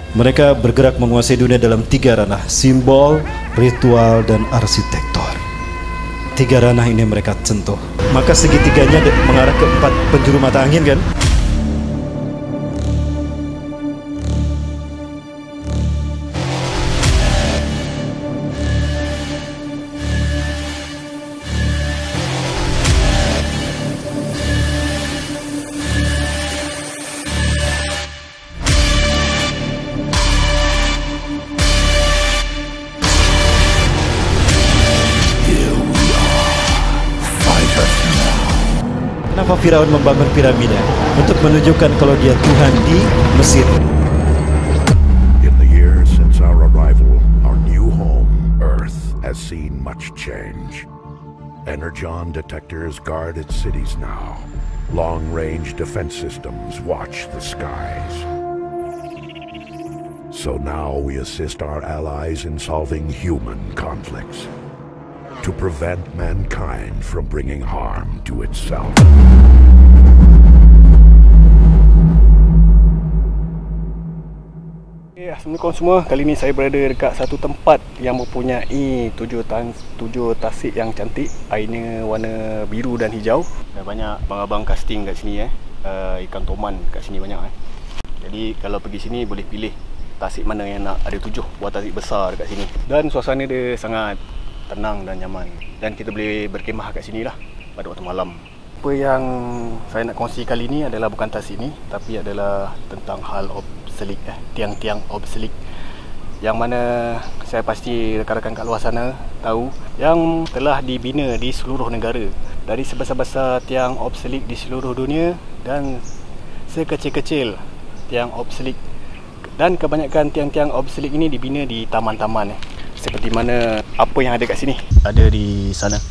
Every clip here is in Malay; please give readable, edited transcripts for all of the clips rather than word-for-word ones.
Mereka bergerak menguasai dunia dalam 3 ranah: simbol, ritual, dan arsitektur. 3 ranah ini mereka sentuh. Maka segitiganya mengarah ke 4 penjuru mata angin, kan? Kenapa Firaun membangun piramida? Untuk menunjukkan kalau dia Tuhan di Mesir. In the years since our arrival, our new home, Earth, has seen much change. Energon detectors guard its cities now. Long-range defense systems watch the skies. So now we assist our allies in solving human conflicts, to prevent mankind from bringing harm to itself. Assalamualaikum semua. Kali ini saya berada dekat satu tempat yang mempunyai 7 tasik yang cantik. Airnya warna biru dan hijau. Banyak abang-abang casting kat sini ikan toman kat sini banyak Jadi kalau pergi sini boleh pilih tasik mana yang nak. Ada 7 buah tasik besar dekat sini. Dan suasana dia sangat tenang dan nyaman. Dan kita boleh berkemah kat sini lah pada waktu malam. Apa yang saya nak kongsi kali ini adalah bukan tasik ni, tapi adalah tentang hal obselik, tiang-tiang obselik, yang mana saya pasti rakan-rakan kat luar sana tahu yang telah dibina di seluruh negara. Dari sebesar-besar tiang obselik di seluruh dunia dan sekecil-kecil tiang obselik. Dan kebanyakan tiang-tiang obselik ini dibina di taman-taman. Seperti mana apa yang ada kat sini. Ada di sana.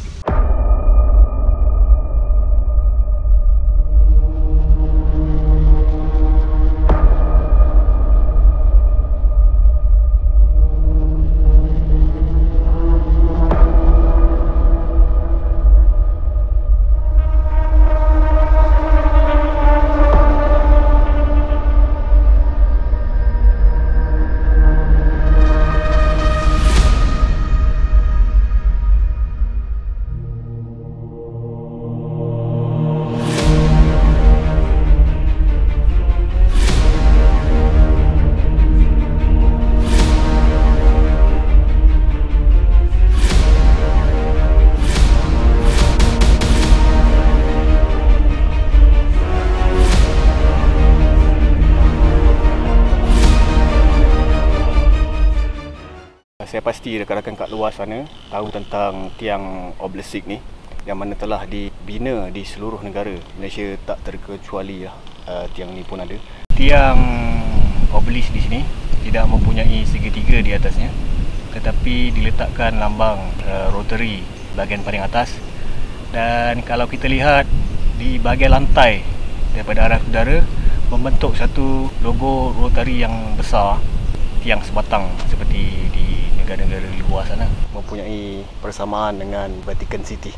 Saya pasti rakan-rakan kat luar sana tahu tentang tiang obelisk ni, yang mana telah dibina di seluruh negara. Malaysia tak terkecuali lah, tiang ni pun ada. Tiang obelisk di sini tidak mempunyai segitiga di atasnya, tetapi diletakkan lambang rotary bahagian paling atas. Dan kalau kita lihat di bahagian lantai daripada arah udara, membentuk satu logo rotary yang besar, tiang sebatang seperti di negara-negara luar sana, mempunyai persamaan dengan Vatican City.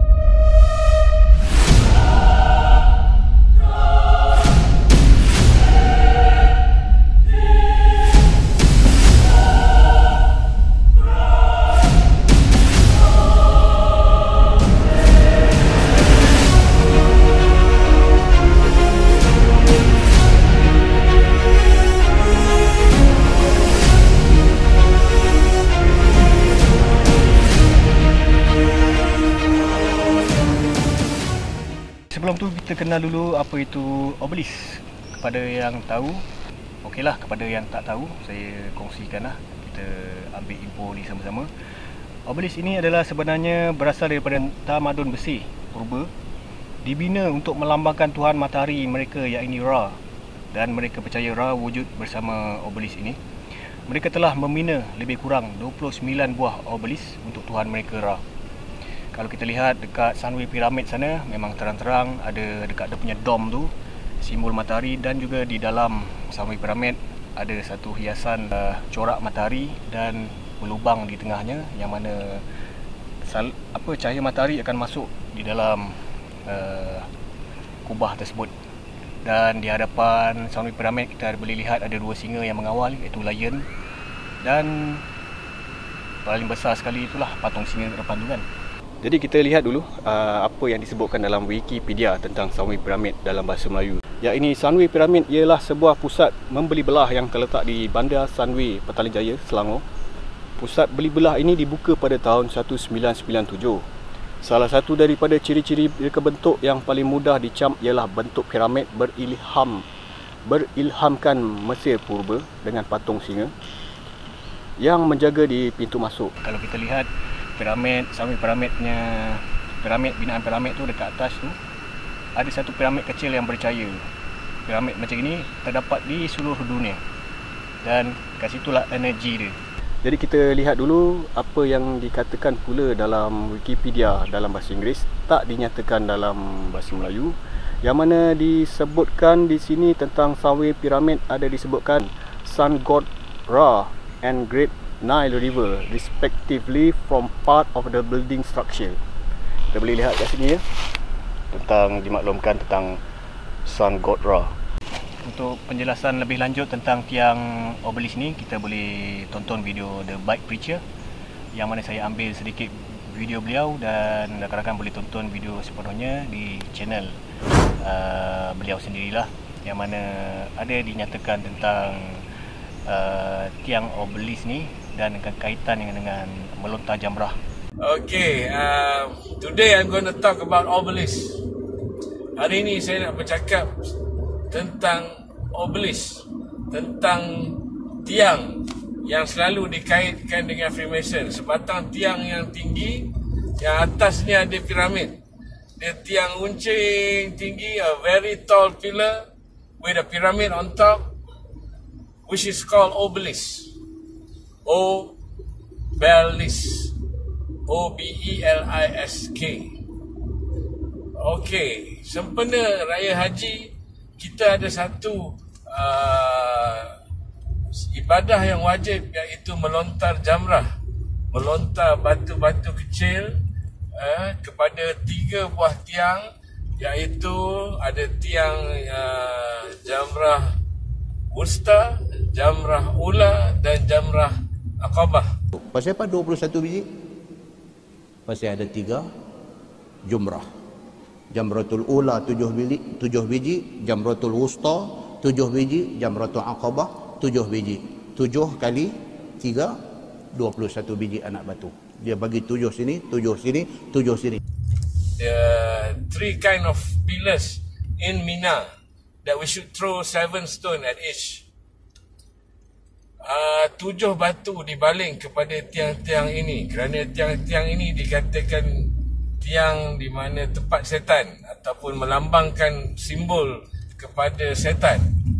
Sebelum tu kita kenal dulu apa itu obelisk. Kepada yang tahu, okeylah. Kepada yang tak tahu, saya kongsikanlah. Kita ambil info ni sama-sama. Obelisk ini adalah sebenarnya berasal daripada tamadun besi purba. Dibina untuk melambangkan Tuhan matahari mereka, iaitu Ra. Dan mereka percaya Ra wujud bersama obelisk ini. Mereka telah membina lebih kurang 29 buah obelisk untuk Tuhan mereka Ra. Kalau kita lihat dekat Sunway Pyramid sana, memang terang-terang ada dekat dia punya dome tu, simbol matahari. Dan juga di dalam Sunway Pyramid ada satu hiasan corak matahari dan berlubang di tengahnya, yang mana cahaya matahari akan masuk di dalam kubah tersebut. Dan di hadapan Sunway Pyramid kita boleh lihat ada dua singa yang mengawal, iaitu lion. Dan paling besar sekali itulah patung singa kat depan tu kan. Jadi kita lihat dulu apa yang disebutkan dalam Wikipedia tentang Sunway Pyramid dalam bahasa Melayu. Ya, ini Sunway Pyramid ialah sebuah pusat membeli belah yang terletak di Bandar Sunway, Petaling Jaya, Selangor. Pusat beli belah ini dibuka pada tahun 1997. Salah satu daripada ciri-ciri reka bentuk yang paling mudah dicam ialah bentuk piramid berilhamkan Mesir Purba dengan patung singa yang menjaga di pintu masuk. Kalau kita lihat piramid, Sunway Pyramidnya, binaan piramid tu dekat atas tu ada satu piramid kecil yang bercahaya. Piramid macam ini terdapat di seluruh dunia dan kat situlah energi dia. Jadi kita lihat dulu apa yang dikatakan pula dalam Wikipedia dalam bahasa Inggeris, tak dinyatakan dalam bahasa Melayu, yang mana disebutkan di sini tentang Sunway Pyramid ada disebutkan Sun God Ra and Great Nile River respectively from part of the building structure. Kita boleh lihat kat sini ya, tentang dimaklumkan tentang Sun God Ra. Untuk penjelasan lebih lanjut tentang tiang obelisk ni, kita boleh tonton video The Bike Preacher yang mana saya ambil sedikit video beliau, dan rakan-rakan boleh tonton video sepenuhnya di channel beliau sendirilah, yang mana ada dinyatakan tentang tiang obelisk ni dan kaitan dengan melontar jamrah. Okay, today I'm going to talk about obelisk. Hari ini saya nak bercakap tentang obelisk, tentang tiang yang selalu dikaitkan dengan Freemason. Sebatang tiang yang tinggi, yang atasnya ada piramid. Dia tiang runcing tinggi, a very tall pillar with a pyramid on top, which is called obelisk. Obelisk. O-B-E-L-I-S-K. Okey, sempena Raya Haji, kita ada satu ibadah yang wajib, iaitu melontar jamrah, melontar batu-batu kecil kepada 3 buah tiang, iaitu ada tiang jamrah wusta, jamrah ula dan jamrah Aqabah. Pasal apa 21 biji? Pasal ada 3 jumrah. Jamratul ula 7 biji, jamratul wusta 7 biji, jamratul aqabah 7 biji. 7 kali 3 21 biji anak batu. Dia bagi 7 sini, 7 sini, 7 sini. The 3 kind of pillars in Mina that we should throw 7 stone at each. 7 batu dibaling kepada tiang-tiang ini, kerana tiang-tiang ini dikatakan tiang di mana tempat setan ataupun melambangkan simbol kepada setan.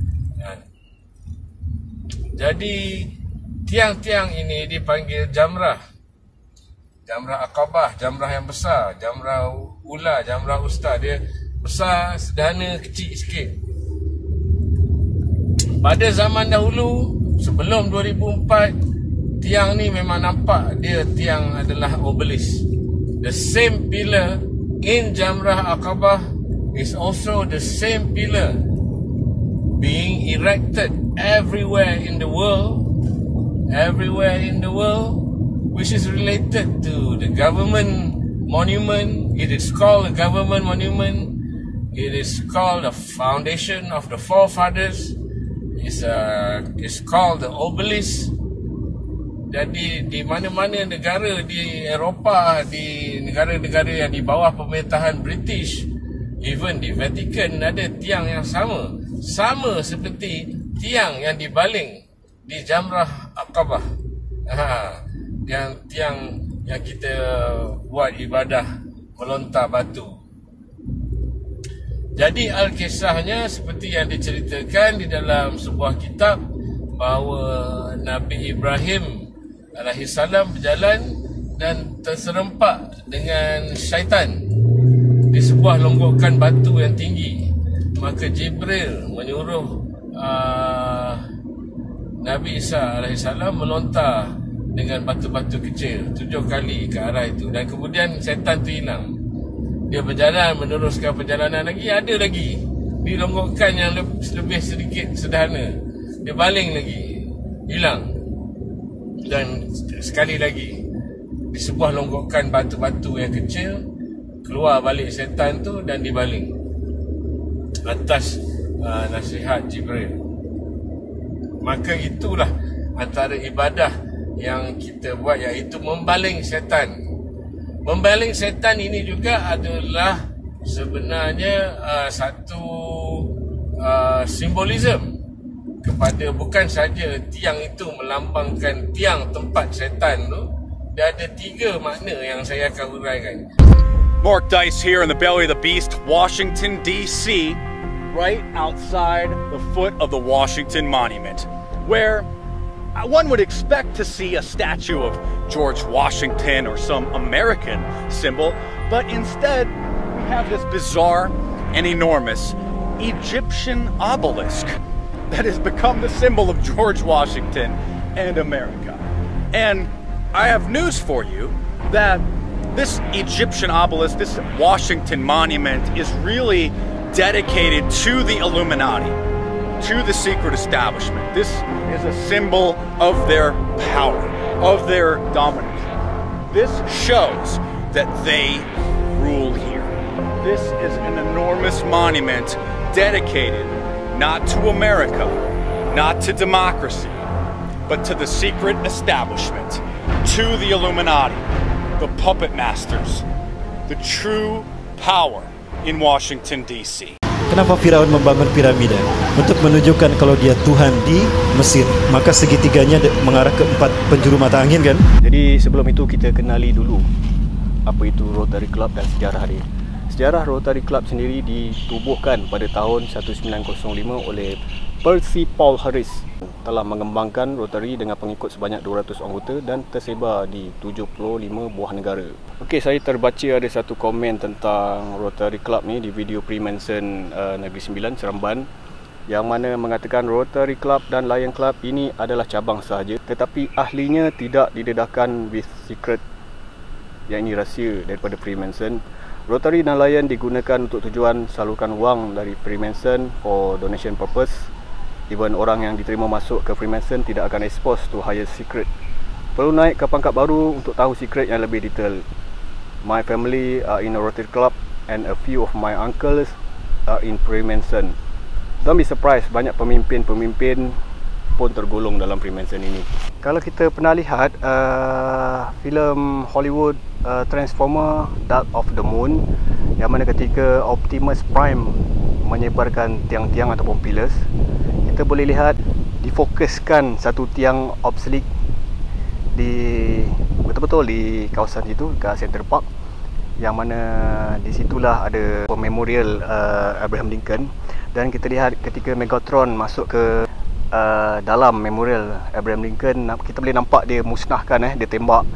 Jadi tiang-tiang ini dipanggil jamrah. Jamrah Aqabah, jamrah yang besar, jamrah ula, jamrah usta. Dia besar, sederhana, kecil sikit. Pada zaman dahulu, sebelum 2004, tiang ni memang nampak dia tiang adalah obelisk. The same pillar in Jamrah Aqabah is also the same pillar being erected everywhere in the world, which is related to the government monument. It is called a government monument. It is called a foundation of the forefathers. It's called the obelisk. Jadi di mana-mana negara di Eropah, di negara-negara yang di bawah pemerintahan British, even di Vatican ada tiang yang sama seperti tiang yang dibaling di Jamrah Aqabah. Yang tiang yang kita buat ibadah melontar batu. Jadi Alkisahnya seperti yang diceritakan di dalam sebuah kitab, bahawa Nabi Ibrahim alaihissalam berjalan dan terserempak dengan syaitan di sebuah longgokan batu yang tinggi. Maka Jibril menyuruh Nabi Isa alaihissalam melontar dengan batu-batu kecil 7 kali ke arah itu, dan kemudian syaitan tu hilang. Dia berjalan, meneruskan perjalanan lagi, ada lagi dilonggokkan yang lebih sedikit sederhana, dia baling lagi, hilang. Dan sekali lagi, di sebuah longgokan batu-batu yang kecil, keluar balik setan tu dan dibaling atas nasihat Jibril. Maka itulah antara ibadah yang kita buat, iaitu membaling setan. Membaling setan ini juga adalah sebenarnya satu simbolism kepada bukan saja tiang itu melambangkan tiang tempat setan tu. Dia ada 3 makna yang saya akan uraikan. Mark Dice here in the belly of the beast, Washington, D.C., right outside the foot of the Washington Monument, where one would expect to see a statue of George Washington or some American symbol, but instead we have this bizarre and enormous Egyptian obelisk that has become the symbol of George Washington and America. And I have news for you that this Egyptian obelisk, this Washington monument, is really dedicated to the Illuminati, to the secret establishment. This is a symbol of their power, of their dominance. This shows that they rule here. This is an enormous monument dedicated not to America, not to democracy, but to the secret establishment, to the Illuminati, the puppet masters, the true power in Washington, D.C. Kenapa Firaun membangun piramida? Untuk menunjukkan kalau dia Tuhan di Mesir. Maka segitiganya mengarah ke 4 penjuru mata angin kan? Jadi sebelum itu kita kenali dulu apa itu Rotary Club dan sejarah dia. Sejarah Rotary Club sendiri ditubuhkan pada tahun 1905 oleh Percy Paul Harris. Telah mengembangkan Rotary dengan pengikut sebanyak 200 anggota dan tersebar di 75 buah negara. Okey, saya terbaca ada satu komen tentang Rotary Club ni di video Freemason Negeri Sembilan, Seremban, yang mana mengatakan Rotary Club dan Lion Club ini adalah cabang sahaja, tetapi ahlinya tidak didedahkan with secret, yang ini rahsia daripada Freemason. Rotary dan Lion digunakan untuk tujuan salurkan wang dari Freemason for donation purpose. Even orang yang diterima masuk ke Freemason tidak akan expose to higher secret. Perlu naik ke pangkat baru untuk tahu secret yang lebih detail. My family are in a Rotary Club and a few of my uncles are in Freemason. Don't be surprised, banyak pemimpin-pemimpin pun tergolong dalam Freemason ini. Kalau kita pernah lihat filem Hollywood Transformer Dark of the Moon, yang mana ketika Optimus Prime menyebarkan tiang-tiang ataupun pillars, kita boleh lihat difokuskan satu tiang obelisk di betul-betul di kawasan situ, kat Center Park, yang mana di situlah ada memorial Abraham Lincoln. Dan kita lihat ketika Megatron masuk ke dalam memorial Abraham Lincoln, kita boleh nampak dia musnahkan, dia tembak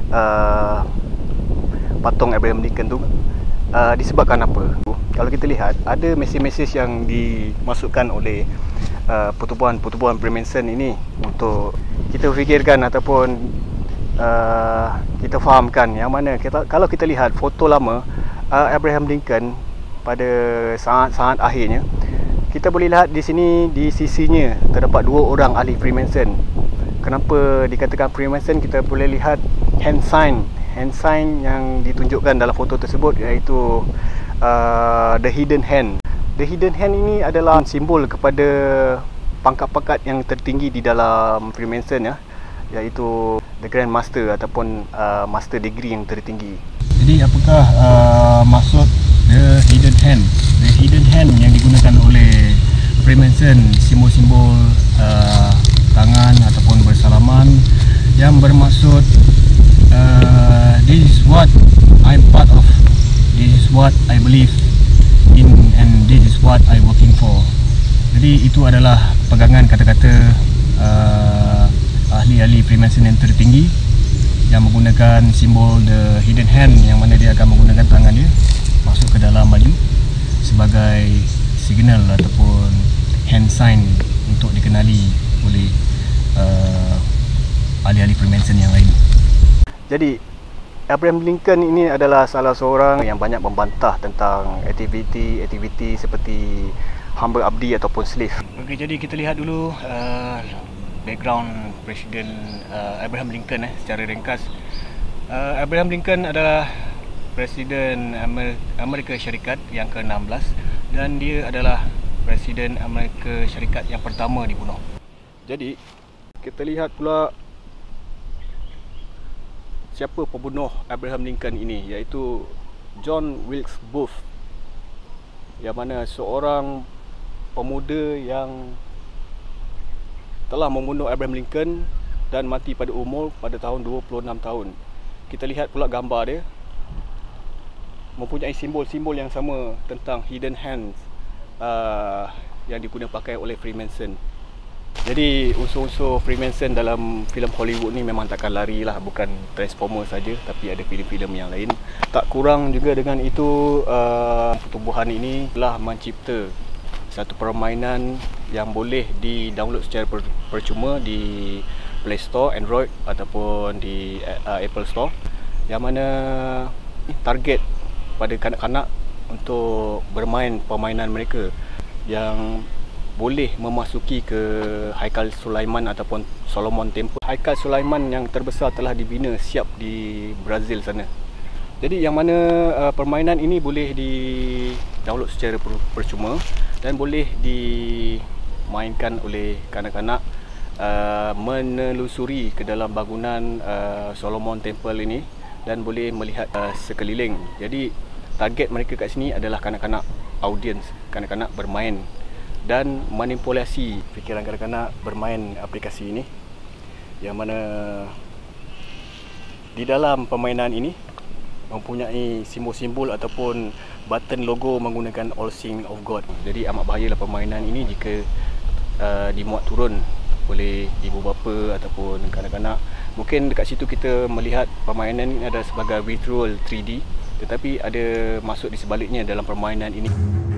patung Abraham Lincoln tu. Disebabkan apa? Kalau kita lihat, ada mesej-mesej yang dimasukkan oleh pertubuhan-pertubuhan Freemason ini untuk kita fikirkan ataupun kita fahamkan, yang mana kalau kita lihat foto lama Abraham Lincoln pada saat akhirnya, kita boleh lihat di sini di sisinya terdapat 2 orang ahli Freemason. Kenapa dikatakan Freemason? Kita boleh lihat hand sign yang ditunjukkan dalam foto tersebut, iaitu the hidden hand. The hidden hand ini adalah simbol kepada pangkat-pangkat yang tertinggi di dalam Freemason, iaitu the Grand Master ataupun Master Degree yang tertinggi. Jadi apakah maksud the hidden hand? The hidden hand yang digunakan oleh Freemason, simbol-simbol tangan ataupun bersalaman, yang bermaksud this is what I'm part of, this is what I believe in, and this is what I'm working for. Jadi itu adalah pegangan kata-kata ahli-ahli Freemason yang tertinggi, yang menggunakan simbol the hidden hand, yang mana dia akan menggunakan tangan dia masuk ke dalam baju sebagai signal ataupun hand sign untuk dikenali oleh ahli-ahli Freemason yang lain. Jadi Abraham Lincoln ini adalah salah seorang yang banyak membantah tentang aktiviti seperti hamba abdi ataupun slave. Okey, jadi kita lihat dulu background Presiden Abraham Lincoln secara ringkas. Abraham Lincoln adalah Presiden Amerika Syarikat yang ke-16 dan dia adalah Presiden Amerika Syarikat yang pertama dibunuh. Jadi kita lihat pula siapa pembunuh Abraham Lincoln ini, iaitu John Wilkes Booth, yang mana seorang pemuda yang telah membunuh Abraham Lincoln dan mati pada umur pada tahun 26 tahun. Kita lihat pula gambar dia mempunyai simbol-simbol yang sama tentang hidden hands yang digunakan pakai oleh Freemason. Jadi unsur-unsur Freemason dalam filem Hollywood ni memang takkan lari lah, bukan Transformers saja, tapi ada filem-filem yang lain. Tak kurang juga dengan itu, pertubuhan ini telah mencipta satu permainan yang boleh di-download secara percuma di Play Store, Android ataupun di Apple Store, yang mana target pada kanak-kanak untuk bermain permainan mereka yang boleh memasuki ke Haikal Sulaiman ataupun Solomon Temple. Haikal Sulaiman yang terbesar telah dibina siap di Brazil sana. Jadi yang mana permainan ini boleh di-download secara percuma dan boleh dimainkan oleh kanak-kanak menelusuri ke dalam bangunan Solomon Temple ini dan boleh melihat sekeliling. Jadi target mereka kat sini adalah kanak-kanak, audiens, kanak-kanak bermain dan manipulasi fikiran kanak-kanak bermain aplikasi ini, yang mana di dalam permainan ini mempunyai simbol-simbol ataupun button logo menggunakan All Saints of God. Jadi amat bahayalah permainan ini jika dimuat turun oleh ibu bapa ataupun kanak-kanak. Mungkin dekat situ kita melihat permainan ini adalah sebagai virtual 3D, tetapi ada maksud di sebaliknya dalam permainan ini.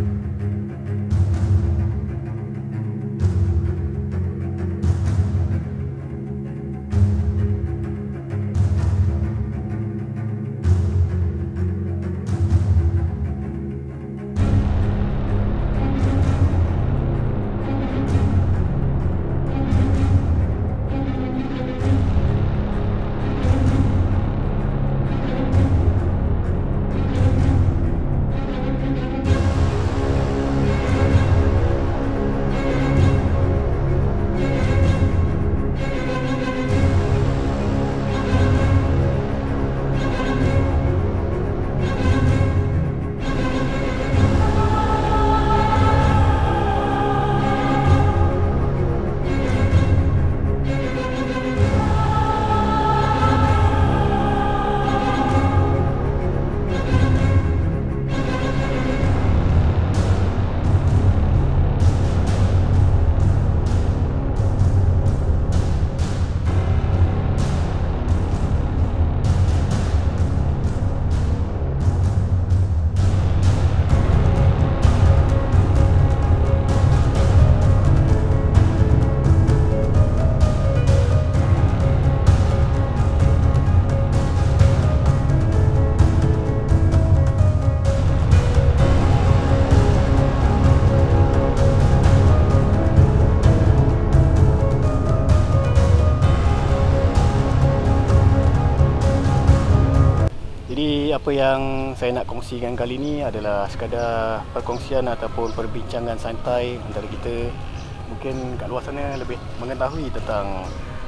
Apa yang saya nak kongsikan kali ini adalah sekadar perkongsian ataupun perbincangan santai antara kita. Mungkin kat luar sana lebih mengetahui tentang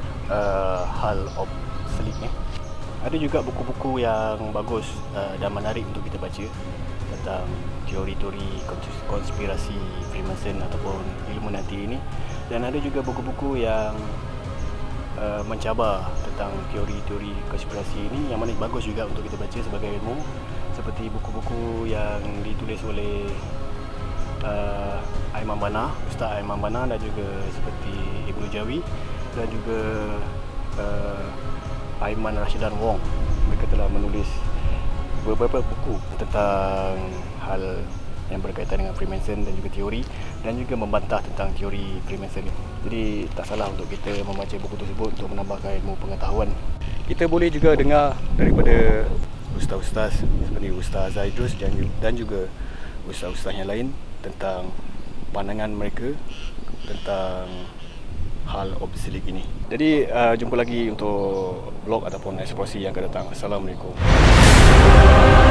hal obslik ni. Ada juga buku-buku yang bagus dan menarik untuk kita baca tentang teori-teori konspirasi Freemason ataupun Illuminati ini. Dan ada juga buku-buku yang mencabar tentang teori-teori konspirasi ini, yang mana bagus juga untuk kita baca sebagai ilmu, seperti buku-buku yang ditulis oleh Aiman Bana, Ustaz Aiman Bana, dan juga seperti Ibnu Jawi dan juga Aiman Rashidan Wong. Mereka telah menulis beberapa buku tentang hal yang berkaitan dengan Freemason dan juga teori, dan juga membantah tentang teori Freemason. Jadi tak salah untuk kita membaca buku tersebut untuk menambahkan ilmu pengetahuan. Kita boleh juga dengar daripada ustaz-ustaz seperti Ustaz Zaidrus dan juga ustaz-ustaz yang lain tentang pandangan mereka tentang hal obsidian ini. Jadi jumpa lagi untuk vlog ataupun eksplorasi yang akan datang. Assalamualaikum.